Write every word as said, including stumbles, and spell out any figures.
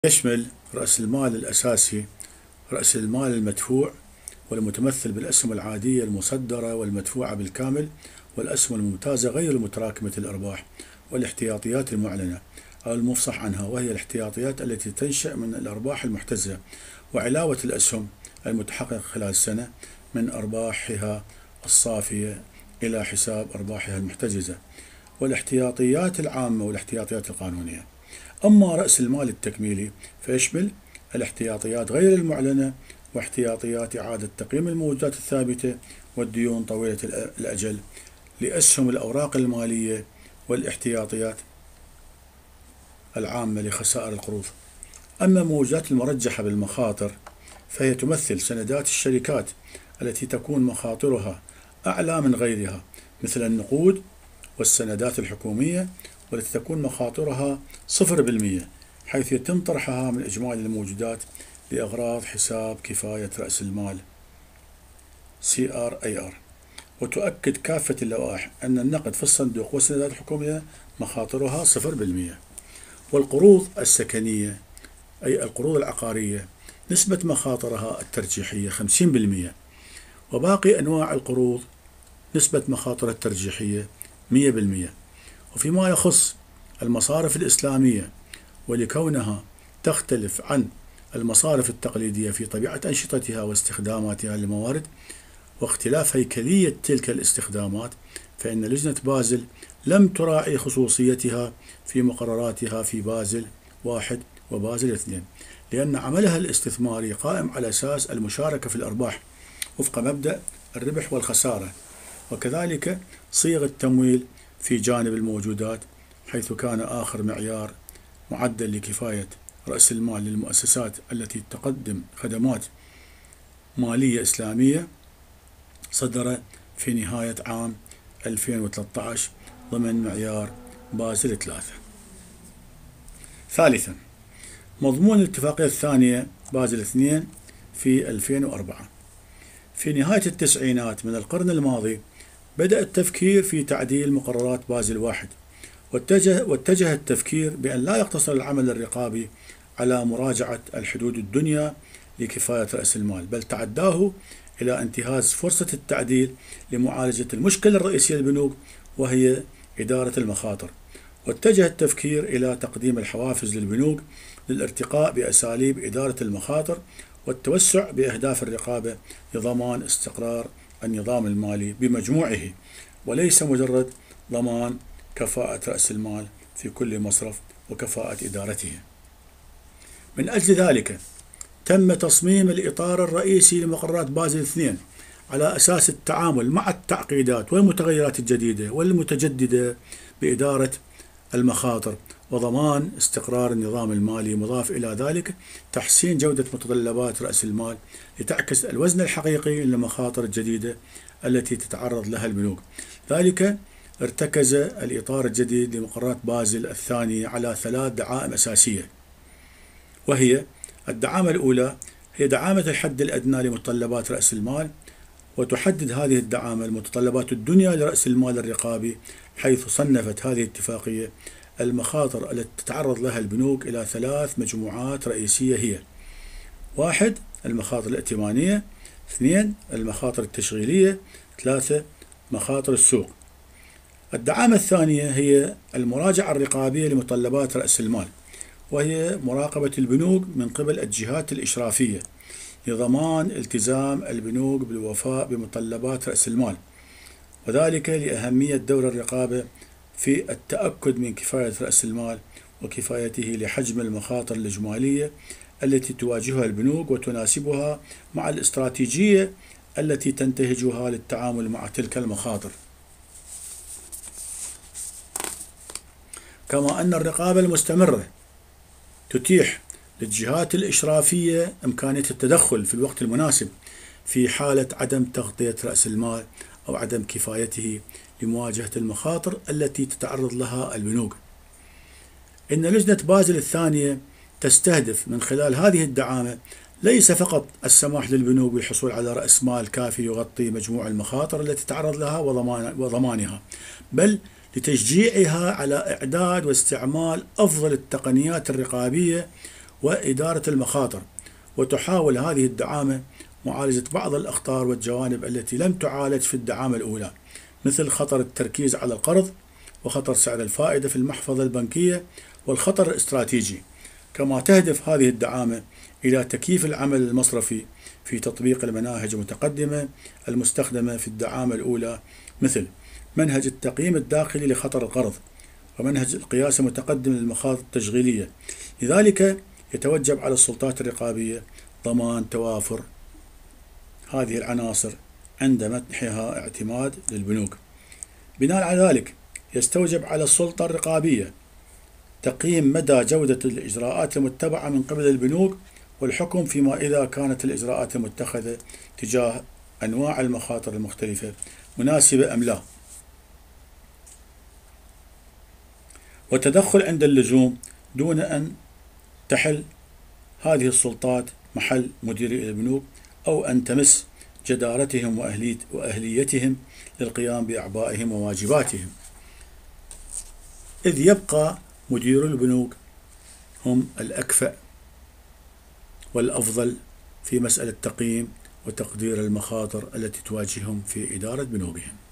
يشمل رأس المال الأساسي رأس المال المدفوع والمتمثل بالأسهم العادية المصدرة والمدفوعة بالكامل، والأسهم الممتازة غير المتراكمة الأرباح، والاحتياطيات المعلنة أو المفصح عنها، وهي الاحتياطيات التي تنشأ من الأرباح المحتجزة، وعلاوة الأسهم المتحققة خلال السنة من أرباحها الصافية إلى حساب أرباحها المحتجزة، والاحتياطيات العامة والاحتياطيات القانونية. أما رأس المال التكميلي فيشمل الاحتياطيات غير المعلنة واحتياطيات إعادة تقييم الموجودات الثابتة والديون طويلة الأجل لأسهم الأوراق المالية، والاحتياطيات العامة لخسائر القروض. أما الموجودات المرجحة بالمخاطر فهي تمثل سندات الشركات التي تكون مخاطرها أعلى من غيرها، مثل النقود والسندات الحكومية، والتي تكون مخاطرها صفر بالمئة، حيث يتم طرحها من إجمالي الموجودات لأغراض حساب كفاية رأس المال سي آر إيه آر. وتؤكد كافة اللوائح أن النقد في الصندوق والسندات الحكومية مخاطرها صفر بالمئة. والقروض السكنية أي القروض العقارية نسبة مخاطرها الترجيحية خمسين بالمئة، وباقي أنواع القروض نسبة مخاطرها الترجيحية مئة بالمئة. وفيما يخص المصارف الإسلامية، ولكونها تختلف عن المصارف التقليدية في طبيعة أنشطتها واستخداماتها للموارد واختلاف هيكلية تلك الاستخدامات، فإن لجنة بازل لم تراعي خصوصيتها في مقرراتها في بازل واحد وبازل اثنين، لأن عملها الاستثماري قائم على أساس المشاركة في الأرباح وفق مبدأ الربح والخسارة، وكذلك صيغ التمويل في جانب الموجودات، حيث كان آخر معيار معدل لكفاية رأس المال للمؤسسات التي تقدم خدمات مالية إسلامية صدر في نهاية عام ألفين وثلاثة عشر ضمن معيار بازل ثلاثة. ثالثا، مضمون الاتفاقية الثانية بازل اثنين في ألفين وأربعة. في نهاية التسعينات من القرن الماضي بدأ التفكير في تعديل مقررات بازل واحد، واتجه, واتجه التفكير بأن لا يقتصر العمل الرقابي على مراجعة الحدود الدنيا لكفاية رأس المال، بل تعداه إلى انتهاز فرصة التعديل لمعالجة المشكلة الرئيسية للبنوك، وهي إدارة المخاطر. واتجه التفكير إلى تقديم الحوافز للبنوك للارتقاء بأساليب إدارة المخاطر والتوسع بأهداف الرقابة لضمان استقرار النظام المالي بمجموعه، وليس مجرد ضمان كفاءة رأس المال في كل مصرف وكفاءة إدارته. من أجل ذلك تم تصميم الإطار الرئيسي لمقررات بازل اثنين على أساس التعامل مع التعقيدات والمتغيرات الجديدة والمتجددة بإدارة المخاطر وضمان استقرار النظام المالي، مضاف إلى ذلك تحسين جودة متطلبات رأس المال لتعكس الوزن الحقيقي للمخاطر الجديدة التي تتعرض لها البنوك. ذلك ارتكز الإطار الجديد لمقررات بازل الثانية على ثلاث دعائم أساسية، وهي الدعامة الأولى هي دعامة الحد الأدنى لمتطلبات رأس المال، وتحدد هذه الدعامة المتطلبات الدنيا لرأس المال الرقابي، حيث صنفت هذه الاتفاقية المخاطر التي تتعرض لها البنوك إلى ثلاث مجموعات رئيسية، هي: واحد المخاطر الائتمانية، اثنين المخاطر التشغيلية، ثلاثة مخاطر السوق. الدعامة الثانية هي المراجعة الرقابية لمتطلبات رأس المال، وهي مراقبة البنوك من قبل الجهات الإشرافية لضمان التزام البنوك بالوفاء بمتطلبات رأس المال، وذلك لأهمية دور الرقابة في التأكد من كفاية رأس المال وكفايته لحجم المخاطر الإجمالية التي تواجهها البنوك وتناسبها مع الاستراتيجية التي تنتهجها للتعامل مع تلك المخاطر. كما أن الرقابة المستمرة تتيح للجهات الإشرافية إمكانية التدخل في الوقت المناسب في حالة عدم تغطية رأس المال أو عدم كفايته لمواجهة المخاطر التي تتعرض لها البنوك. إن لجنة بازل الثانية تستهدف من خلال هذه الدعامة ليس فقط السماح للبنوك بالحصول على رأس مال كافي يغطي مجموع المخاطر التي تتعرض لها وضمانها، بل لتشجيعها على إعداد واستعمال أفضل التقنيات الرقابية وإدارة المخاطر، وتحاول هذه الدعامة معالجة بعض الأخطار والجوانب التي لم تعالج في الدعامة الأولى، مثل خطر التركيز على القرض، وخطر سعر الفائدة في المحفظة البنكية، والخطر الاستراتيجي. كما تهدف هذه الدعامة إلى تكييف العمل المصرفي في تطبيق المناهج المتقدمة المستخدمة في الدعامة الأولى، مثل منهج التقييم الداخلي لخطر القرض، ومنهج القياس المتقدم للمخاطر التشغيلية. لذلك يتوجب على السلطات الرقابية ضمان توافر هذه العناصر عند منحها اعتماد للبنوك. بناء على ذلك يستوجب على السلطة الرقابية تقييم مدى جودة الإجراءات المتبعة من قبل البنوك، والحكم فيما إذا كانت الإجراءات المتخذة تجاه أنواع المخاطر المختلفة مناسبة أم لا، والتدخل عند اللزوم دون أن تحل هذه السلطات محل مديري البنوك أو أن تمس جدارتهم وأهليتهم للقيام بأعبائهم وواجباتهم، إذ يبقى مدير البنوك هم الأكفأ والأفضل في مسألة تقييم وتقدير المخاطر التي تواجههم في إدارة بنوكهم.